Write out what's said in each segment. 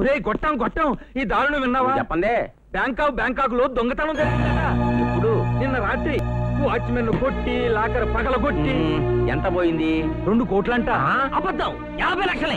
ఒరే గొట్టం గొట్టం, ఈ దారుణం విన్నావా? చెప్పండి. బ్యాంకాక్ లో దొంగతనం జరిగిందట. ఇప్పుడు నిన్న రాత్రి వాచ్మెన్ కొట్టి లాకర్ పగల కొట్టి. ఎంత పోయింది? 2 కోట్లంట. అబద్ధం. 50 లక్షలే.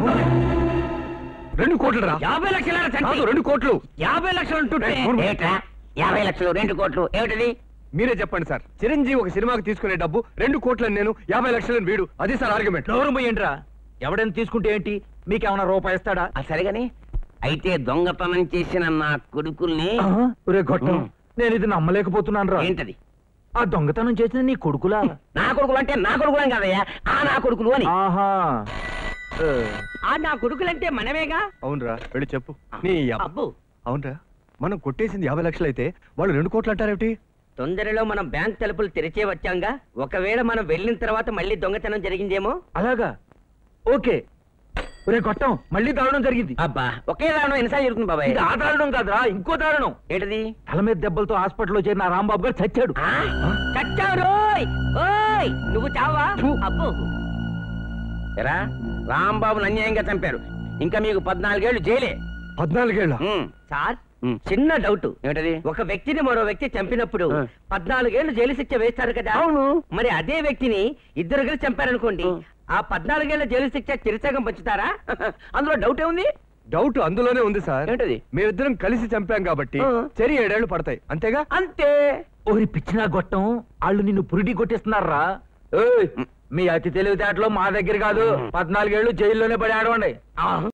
2 కోట్లరా? 50 లక్షల 2 కోట్లు. 50 లక్షలు ఉంటుంటే 50 లక్షలు 2 కోట్లు ఏమిటది? మీరే చెప్పండి సార్. చిరంజీవి ఒక సినిమాకి తీసుకునే డబ్బు 2 కోట్లని నేను, 50 లక్షలని వీడు. అది సార్ ఆర్గ్యుమెంట్. నోరుమయ్యండిరా. ఎవడైనా తీసుకుంటే ఏంటి, మీకేమన్నా రూపాయి ఇస్తాడా? సరేగాని అయితే దొంగతనం చేసిన నా కొడుకుల్ని. ఒరే గొట్టం, నేను ఇది నమ్మలేకపోతున్నాను రా. ఏంటది? ఆ దొంగతనం చేసిన నీ కొడుకులా? నా కొడుకులు అంటే నా కొడుకులం కాదయ్యా, ఆ నా కొడుకులు అని. ఆహా, ఆ నా కొడుకులంటే మనమేగా. అవునరా, వెళ్ళి చెప్పు. నీ అబ్బు, అవునరా, మనం కొట్టేసింది 50 లక్షలు అయితే వాళ్ళు 2 కోట్లు అంటారేమిటి? తొందరలో మనం బ్యాంక్ తలుపులు తెరిచే వచ్చాంగా. ఒకవేళ మనం వెళ్ళిన తర్వాత మళ్ళీ దొంగతనం జరిగిందేమో. అలాగా, ఓకే. ఒరే గొట్టం, మళ్ళీ దారుణం జరిగింది. అబ్బా, ఒకే దారుణం ఎన్నిసార్లు జరుగుతుంది బాబాయ్? ఇది ఆ దారుణం కాదురా, ఇంకో దారుణం. ఏంటది? తల మీద దెబ్బలతో హాస్పిటల్లో చేరిన రాంబాబు గారు చచ్చాడు. చచ్చావు? ఓయ్ నువ్వు చావా? అబ్బో, ఎరా రాంబాబుని అన్యాయంగా చంపారు. ఇంకా మీకు 14 ఏళ్ళు జైలే. 14 ఏళ్ళ? సార్, చిన్న డౌట్. ఏంటది? ఒక వ్యక్తిని మరో వ్యక్తి చంపినప్పుడు 14 ఏళ్ళు జైలు శిక్ష వేస్తారు కదా. అవును. మరి అదే వ్యక్తిని 2 కలిసి చంపారనుకోండి, ఆ 14 ఏళ్ల జైలు శిక్ష చిరసగం పంచుతారా? అందులో డౌట్ ఏముంది? డౌట్ అందులోనే ఉంది సార్. ఏంటది? మేమిద్దరం కలిసి చంపాం కాబట్టి చెరి 7 ఏళ్ళు పడతాయి, అంతేగా? అంతే. ఓరి పిచ్చినా గొట్టం, వాళ్ళు నిన్ను పురిటి కొట్టిస్తున్నారా? మీ అతి తెలివితేటలో మా దగ్గర కాదు. 14 ఏళ్ళు జైల్లోనే పడి ఆడవండి.